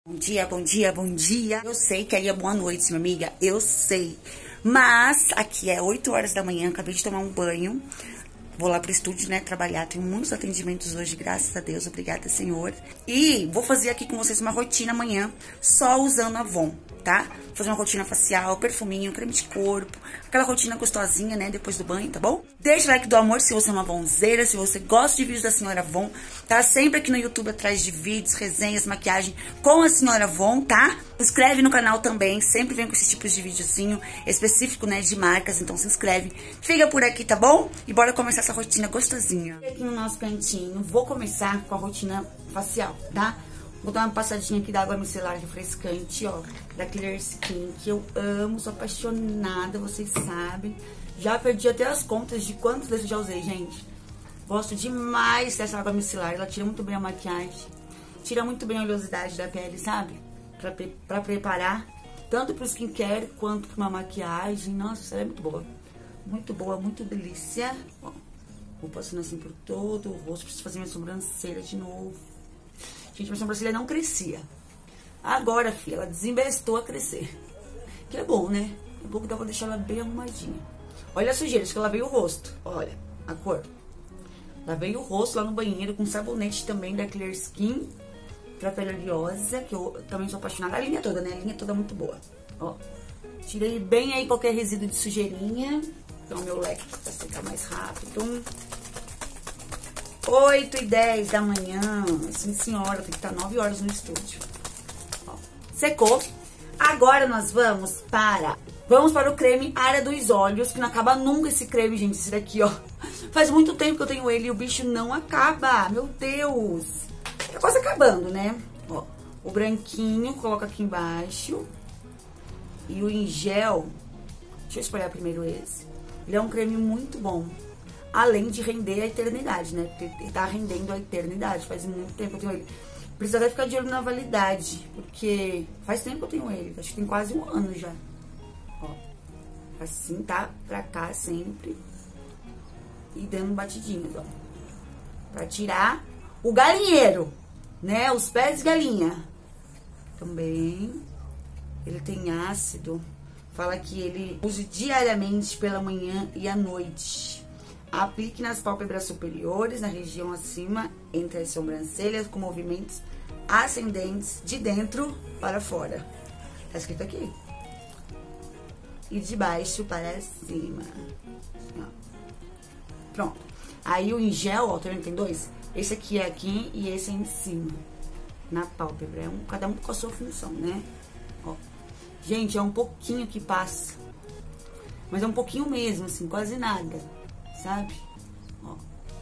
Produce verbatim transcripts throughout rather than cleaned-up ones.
Bom dia, bom dia, bom dia. Eu sei que aí é boa noite, minha amiga, eu sei. Mas aqui é oito horas da manhã, acabei de tomar um banho. Vou lá pro estúdio, né, trabalhar. Tenho muitos atendimentos hoje, graças a Deus, obrigada, Senhor. E vou fazer aqui com vocês uma rotina amanhã, só usando a Avon, tá? Vou fazer uma rotina facial, perfuminho, creme de corpo, aquela rotina gostosinha, né, depois do banho, tá bom? Deixa o like do amor se você é uma Avonzeira, se você gosta de vídeos da Senhora Avon, tá sempre aqui no YouTube atrás de vídeos, resenhas, maquiagem com a Senhora Avon, tá? Se inscreve no canal também, sempre vem com esses tipos de videozinho específico, né, de marcas, então se inscreve. Fica por aqui, tá bom? E bora começar essa rotina gostosinha. Aqui no nosso cantinho, vou começar com a rotina facial, tá? Vou dar uma passadinha aqui da água micelar refrescante, ó, da Clear Skin, que eu amo, sou apaixonada, vocês sabem. Já perdi até as contas de quantos desses eu já usei, gente. Gosto demais dessa água micelar, ela tira muito bem a maquiagem, tira muito bem a oleosidade da pele, sabe? Pra, pra preparar, tanto pro skincare quanto pra uma maquiagem. Nossa, ela é muito boa. Muito boa, muito delícia. Ó, vou passando assim por todo o rosto, preciso fazer minha sobrancelha de novo. Gente, minha sobrancelha não crescia. Agora, filha, ela desembestou a crescer. Que é bom, né? É bom que dá pra deixar ela bem arrumadinha. Olha a sujeira, acho que eu lavei o rosto. Olha, a cor. Lavei o rosto lá no banheiro com sabonete também da Clear Skin. Pra pele oleosa, que eu também sou apaixonada. A linha toda, né? A linha toda é muito boa. Ó, tirei bem aí qualquer resíduo de sujeirinha. Então, meu leque pra secar mais rápido. oito e dez da manhã. Sim, senhora, tem que estar nove horas no estúdio. Ó, secou. Agora nós vamos para... Vamos para o creme Área dos Olhos, que não acaba nunca esse creme, gente. Esse daqui, ó. Faz muito tempo que eu tenho ele e o bicho não acaba. Meu Deus. Tá quase acabando, né? Ó, o branquinho, coloca aqui embaixo. E o em gel... Deixa eu espalhar primeiro esse. Ele é um creme muito bom. Além de render a eternidade, né? Porque ele tá rendendo a eternidade. Faz muito tempo que eu tenho ele. Precisa até ficar de olho na validade. Porque faz tempo que eu tenho ele. Acho que tem quase um ano já. Ó. Assim, tá? Pra cá sempre. E dando batidinhas, ó. Pra tirar o galinheiro, né? Os pés de galinha. Também. Ele tem ácido. Fala que ele use diariamente pela manhã e à noite. Aplique nas pálpebras superiores, na região acima, entre as sobrancelhas, com movimentos ascendentes de dentro para fora. Tá escrito aqui. E de baixo para cima. Ó. Pronto. Aí o em gel, ó, também tem dois. Esse aqui é aqui e esse é em cima. Na pálpebra. É um, cada um com a sua função, né? Ó. Gente, é um pouquinho que passa. Mas é um pouquinho mesmo, assim, quase nada. Sabe? Ó.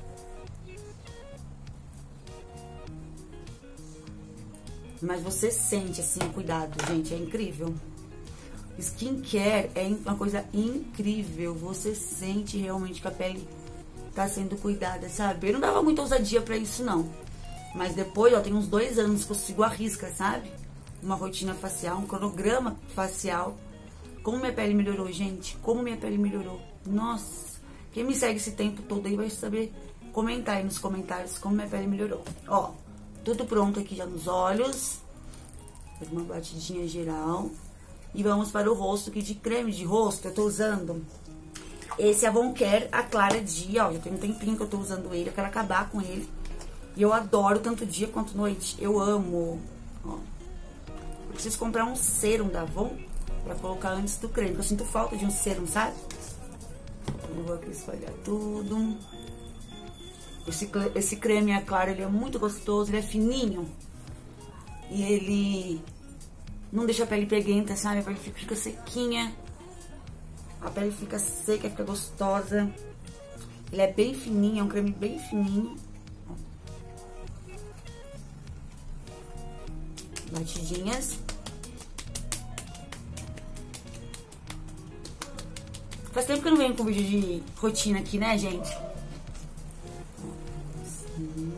Mas você sente, assim, o cuidado, gente, é incrível. Skincare é uma coisa incrível. Você sente realmente que a pele tá sendo cuidada, sabe? Eu não dava muita ousadia pra isso, não. Mas depois, ó, tem uns dois anos que eu sigo a risca, sabe? Uma rotina facial, um cronograma facial. Como minha pele melhorou, gente? Como minha pele melhorou? Nossa! Quem me segue esse tempo todo aí vai saber comentar aí nos comentários como minha pele melhorou. Ó, tudo pronto aqui já nos olhos. Faz uma batidinha geral. E vamos para o rosto, que de creme de rosto eu tô usando esse Avon Care, a Clara Dia, ó. Já tem um tempinho que eu tô usando ele, eu quero acabar com ele. E eu adoro tanto dia quanto noite. Eu amo, ó. Eu preciso comprar um sérum da Avon pra colocar antes do creme, porque eu sinto falta de um sérum, sabe? Eu vou aqui espalhar tudo. Esse, esse creme, a Clara, ele é muito gostoso, ele é fininho. E ele não deixa a pele peguenta, sabe? A pele fica, fica sequinha. A pele fica seca, fica gostosa. Ele é bem fininho, é um creme bem fininho. Batidinhas. Faz tempo que eu não venho com vídeo de rotina aqui, né, gente? Assim.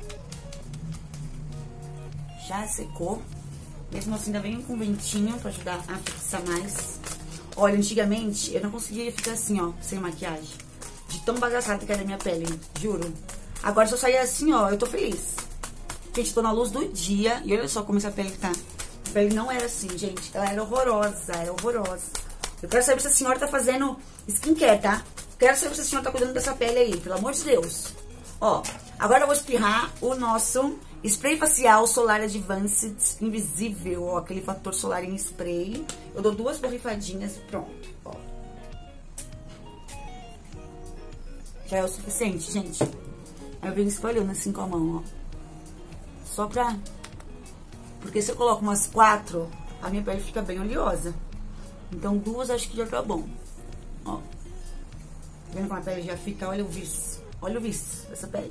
Já secou. Mesmo assim, ainda venho com ventinho pra ajudar a fixar mais. Olha, antigamente eu não conseguia ficar assim, ó, sem maquiagem. De tão bagaçada que era a minha pele, juro. Agora, se eu sair assim, ó, eu tô feliz. Gente, tô na luz do dia e olha só como essa pele tá. pele não era assim, gente. Ela era horrorosa, era horrorosa. Eu quero saber se a senhora tá fazendo skincare, tá? Quero saber se a senhora tá cuidando dessa pele aí, pelo amor de Deus. Ó, agora eu vou espirrar o nosso spray facial Solar Advanced Invisível, ó, aquele fator solar em spray. Eu dou duas borrifadinhas e pronto, ó. Já é o suficiente, gente. Aí eu venho espalhando assim com a mão, ó. Só pra... Porque se eu coloco umas quatro, a minha pele fica bem oleosa. Então duas acho que já tá bom. Ó. Vendo como a pele já fica? Olha o viço. Olha o viço dessa pele.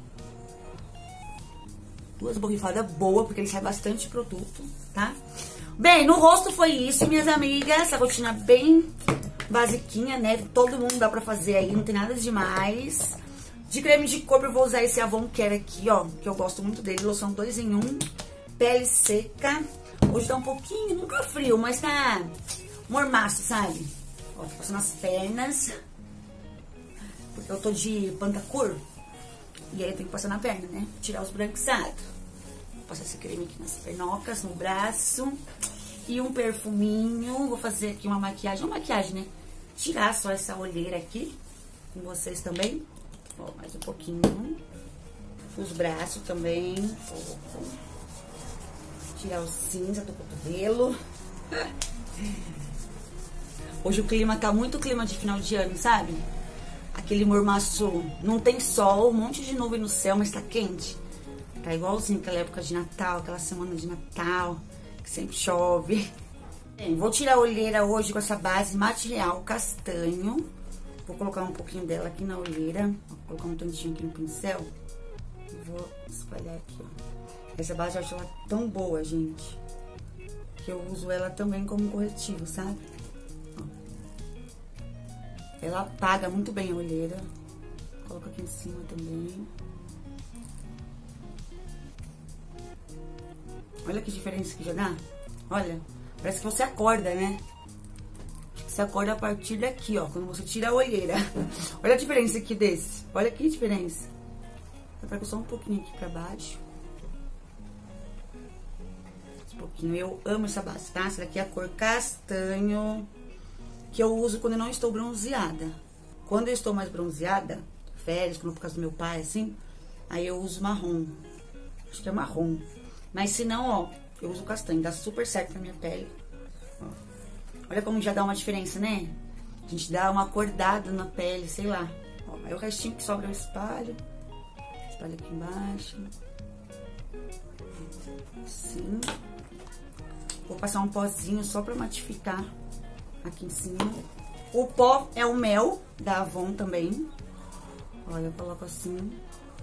Duas borrifadas boas, porque ele sai bastante produto, tá? Bem, no rosto foi isso, minhas amigas. Essa rotina bem basiquinha, né? Todo mundo dá pra fazer aí, não tem nada demais. De creme de corpo eu vou usar esse Avon Care aqui, ó, que eu gosto muito dele. Loção dois em um, pele seca. Hoje tá um pouquinho, nunca frio, mas tá mormaço, sabe? Ó, tô passando as pernas. Porque eu tô de pantacur. E aí eu tenho que passar na perna, né? Tirar os branquiçados. Vou passar esse creme aqui nas pernocas, no braço. E um perfuminho. Vou fazer aqui uma maquiagem. Uma maquiagem, né? Tirar só essa olheira aqui. Com vocês também. Ó, mais um pouquinho. Os braços também. Pouco. Tirar o cinza do cotovelo. Hoje o clima tá muito clima de final de ano, sabe? Aquele mormaço, não tem sol, um monte de nuvem no céu, mas tá quente. Tá igualzinho aquela época de Natal, aquela semana de Natal, que sempre chove. Bem, vou tirar a olheira hoje com essa base Mate Real castanho. Vou colocar um pouquinho dela aqui na olheira. Vou colocar um tantinho aqui no pincel. E vou espalhar aqui, ó. Essa base eu acho ela tão boa, gente, que eu uso ela também como corretivo, sabe? Ela apaga muito bem a olheira. Coloca aqui em cima também. Olha que diferença que já dá. Olha, parece que você acorda, né? Você acorda a partir daqui, ó. Quando você tira a olheira. Olha a diferença aqui desse. Olha que diferença. Vou pegar só um pouquinho aqui pra baixo. Um pouquinho. Eu amo essa base, tá? Essa daqui é a cor castanho, que eu uso quando eu não estou bronzeada. Quando eu estou mais bronzeada, férias, quando por causa do meu pai, assim, aí eu uso marrom. Acho que é marrom. Mas se não, ó, eu uso castanho, dá super certo na minha pele. Ó. Olha como já dá uma diferença, né? A gente dá uma acordada na pele, sei lá. Ó, aí o restinho que sobra eu espalho. Espalho aqui embaixo. Assim. Vou passar um pozinho só pra matificar aqui em cima. O pó é o mel da Avon também. Olha, eu coloco assim.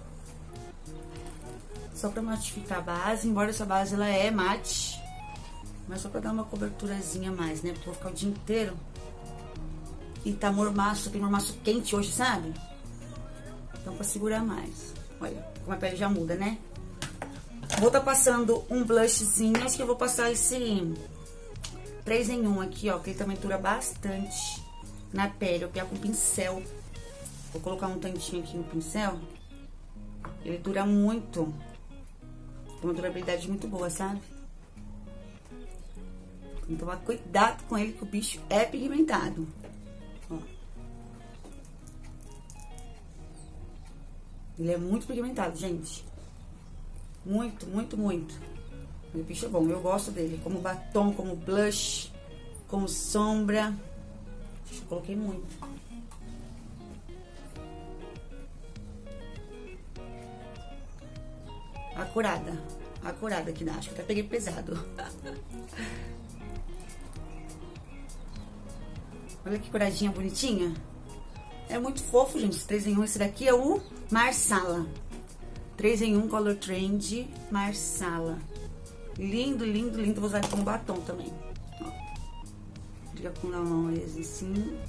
Só pra matificar a base. Embora essa base ela é mate, mas só pra dar uma coberturazinha a mais, né? Porque eu vou ficar o dia inteiro. E tá mormaço, tem mormaço quente hoje, sabe? Então pra segurar mais. Olha, como a pele já muda, né? Vou tá passando um blushzinho. Acho que eu vou passar esse três em um aqui, ó, que ele também dura bastante na pele. Eu pego com pincel. Vou colocar um tantinho aqui no pincel. Ele dura muito. Tem uma durabilidade muito boa, sabe? Tem que tomar cuidado com ele, que o bicho é pigmentado. Ó. Ele é muito pigmentado, gente. Muito, muito, muito. O bicho é bom, eu gosto dele. Como batom, como blush, como sombra. Eu coloquei muito. Acurada. Acurada aqui, acho que até peguei pesado. Olha que curadinha bonitinha. É muito fofo, gente. três em um. Esse daqui é o Marsala. três em um Color Trend Marsala. Lindo, lindo, lindo. Vou usar ele como batom também. Ó. Fica com a mão em cima.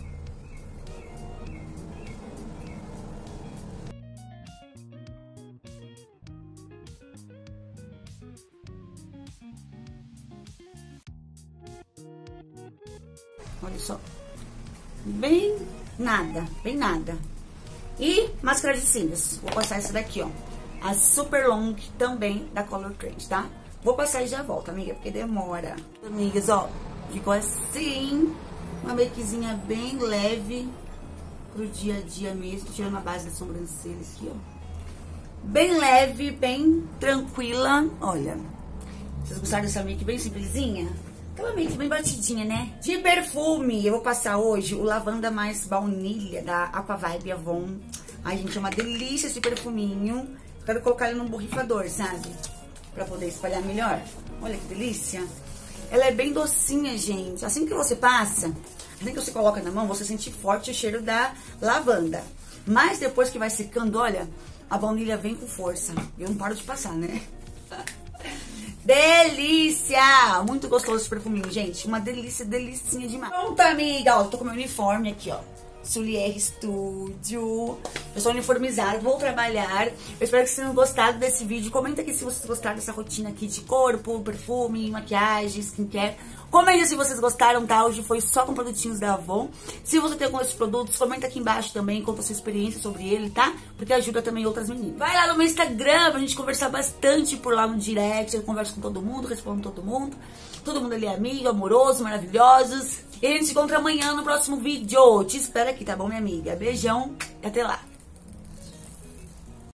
Olha só. Bem nada, bem nada. E máscara de cílios. Vou passar essa daqui, ó. A Super Long também da Color Trend, tá? Vou passar e já volto, amiga, porque demora. Amigas, ó, ficou assim, uma makezinha bem leve pro dia a dia mesmo, tirando a base da sobrancelha aqui, ó. Bem leve, bem tranquila, olha. Vocês gostaram dessa make bem simplesinha? Aquela make bem batidinha, né? De perfume, eu vou passar hoje o Lavanda Mais Baunilha da Aqua Vibe Avon. Ai, gente, é uma delícia esse perfuminho. Quero colocar ele num borrifador, sabe? Pra poder espalhar melhor. Olha que delícia. Ela é bem docinha, gente. Assim que você passa, assim que você coloca na mão, você sente forte o cheiro da lavanda. Mas depois que vai secando, olha, a baunilha vem com força. Eu não paro de passar, né? Delícia! Muito gostoso esse perfuminho, gente. Uma delícia, delicinha demais. Pronto, amiga. Ó, tô com meu uniforme aqui, ó. Sulier Studio. Eu sou uniformizada, vou trabalhar. Eu espero que vocês tenham gostado desse vídeo. Comenta aqui se vocês gostaram dessa rotina aqui de corpo, perfume, maquiagem, skincare. Comenta se vocês gostaram, tá? Hoje foi só com produtinhos da Avon. Se você tem algum desses produtos, comenta aqui embaixo também, conta a sua experiência sobre ele, tá? Porque ajuda também outras meninas. Vai lá no meu Instagram pra gente conversar bastante por lá no direct. Eu converso com todo mundo, respondo todo mundo. Todo mundo ali é amigo, amoroso, maravilhosos. E a gente se encontra amanhã no próximo vídeo. Te espero aqui, tá bom, minha amiga? Beijão e até lá.